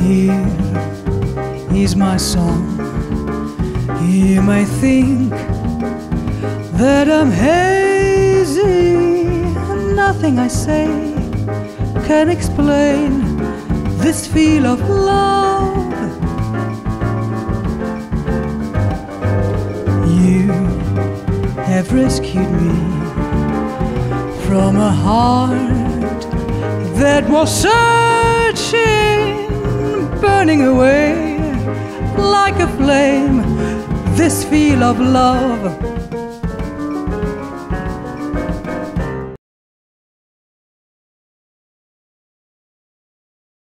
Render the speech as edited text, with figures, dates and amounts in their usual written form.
Here is my song. You may think that I'm hazy. Nothing I say can explain this feel of love. You have rescued me from a heart that was searching, burning away like a flame. This feel of love